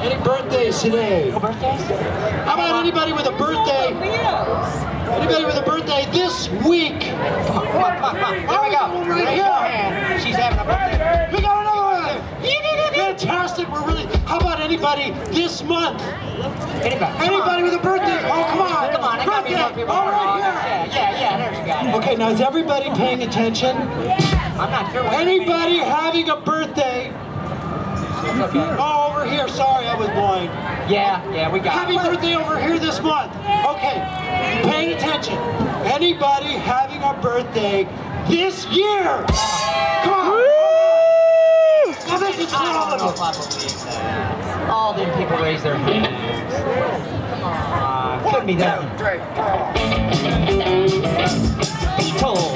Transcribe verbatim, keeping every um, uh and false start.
Any birthdays today? No birthdays? How about anybody with a birthday? Anybody with a birthday this week? Come on, come on, come on, come on. Here we go. Right Raise here. your hand. She's having a birthday. We got another one. Fantastic. We're really. How about anybody this month? Anybody? Anybody with a birthday? Oh, come on. Come on, I got me more people. All right, Yeah, yeah, yeah, there you got it. Okay, now is everybody paying attention? I'm not sure what Anybody having a birthday? It's okay. Oh, over here. Sorry, I was blind. Yeah, yeah, we got Happy it. birthday over here this month. Okay, paying attention. Anybody having a birthday this year? Come on. Well, this is for I all don't of know you. if I believe that. All them people raise their hands. Come on, couldn't be that. One, two, three, Beatles.